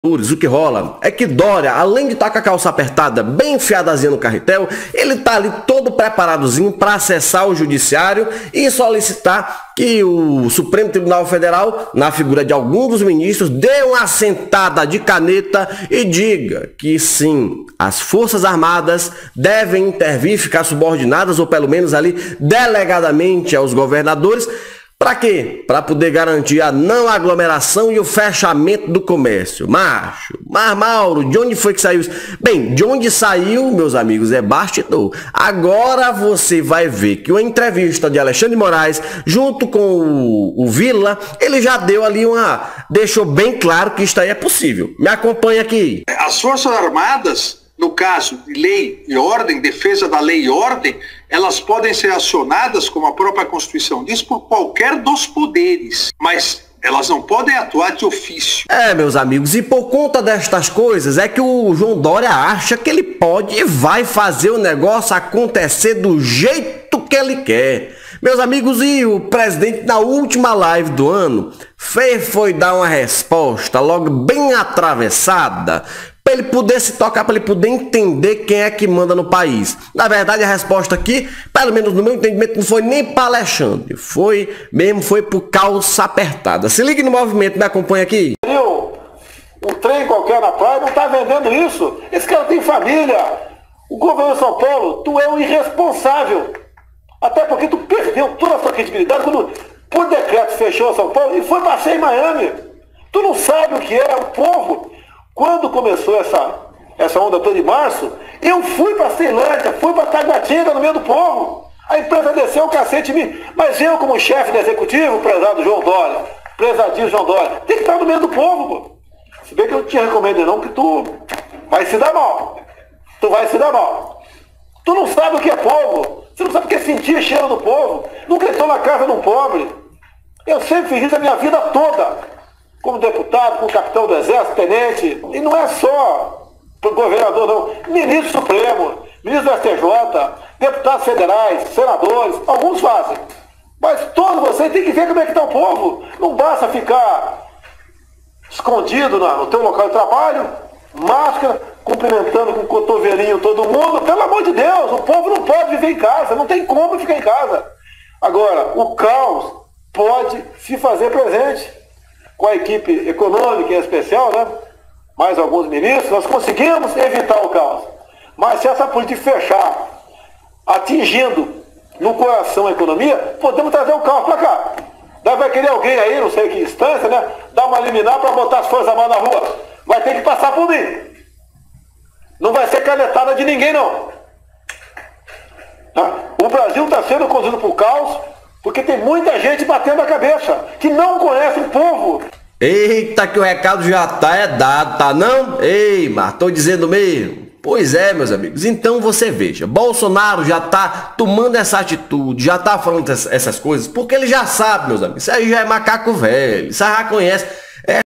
O que rola é que Dória, além de estar com a calça apertada, bem enfiadazinha no carretel, ele tá ali todo preparadozinho para acessar o judiciário e solicitar que o Supremo Tribunal Federal, na figura de algum dos ministros, dê uma sentada de caneta e diga que sim, as Forças Armadas devem intervir, ficar subordinadas ou pelo menos ali delegadamente aos governadores. Para quê? Para poder garantir a não aglomeração e o fechamento do comércio. Mas, Mauro, de onde foi que saiu isso? Bem, de onde saiu, meus amigos, é bastidor. Agora você vai ver que uma entrevista de Alexandre de Moraes, junto com o Vila, ele já deu ali deixou bem claro que isso aí é possível. Me acompanha aqui. As Forças Armadas, no caso de lei e ordem, defesa da lei e ordem, elas podem ser acionadas, como a própria Constituição diz, por qualquer dos poderes, mas elas não podem atuar de ofício. Meus amigos, e por conta destas coisas é que o João Dória acha que ele pode e vai fazer o negócio acontecer do jeito que ele quer. Meus amigos, e o presidente na última live do ano foi dar uma resposta logo bem atravessada, para ele poder se tocar, para ele poder entender quem é que manda no país. Na verdade, a resposta aqui, pelo menos no meu entendimento, não foi nem para Alexandre, foi por calça apertada. Se ligue no movimento, me acompanha aqui. Um trem qualquer na praia não está vendendo isso. Esse cara tem família. O governo de São Paulo, tu é um irresponsável. Até porque tu perdeu toda a sua credibilidade quando, por decreto, fechou São Paulo e foi passear em Miami. Tu não sabe o que é o povo. Quando começou essa onda toda de março, eu fui para Ceilândia, fui para Taguatinga, no meio do povo. A empresa desceu o cacete em mim. Mas eu, como chefe do executivo, prezado João Dória, prezadinho João Dória, tem que estar no meio do povo, pô. Se bem que eu não te recomendo não, que tu vai se dar mal. Tu vai se dar mal. Tu não sabe o que é povo. Você não sabe o que é sentir cheiro do povo. Nunca entrou na casa de um pobre. Eu sempre fiz isso a minha vida toda. Como deputado, como capitão do exército, tenente. E não é só pro governador, não. Ministro Supremo, ministro do STJ, deputados federais, senadores, alguns fazem. Mas todos vocês têm que ver como é que está o povo. Não basta ficar escondido no teu local de trabalho, máscara, cumprimentando com o cotovelinho todo mundo. Pelo amor de Deus, o povo não pode viver em casa, não tem como ficar em casa. Agora, o caos pode se fazer presente. Com a equipe econômica em especial, né? Mais alguns ministros, nós conseguimos evitar o caos. Mas se essa política fechar, atingindo no coração a economia, podemos trazer o caos para cá. Daí vai querer alguém aí, não sei que instância, né? Dar uma liminar para botar as Forças Armadas na rua. Vai ter que passar por mim. Não vai ser canetada de ninguém, não. Tá? O Brasil está sendo conduzido por caos, porque tem muita gente batendo a cabeça, que não conhece o povo. Eita, que o recado já tá dado, tá não? Ei, mas tô dizendo mesmo. Pois é, meus amigos. Então você veja, Bolsonaro já tá tomando essa atitude, já tá falando essas coisas, porque ele já sabe, meus amigos. Isso aí já é macaco velho, isso aí já conhece.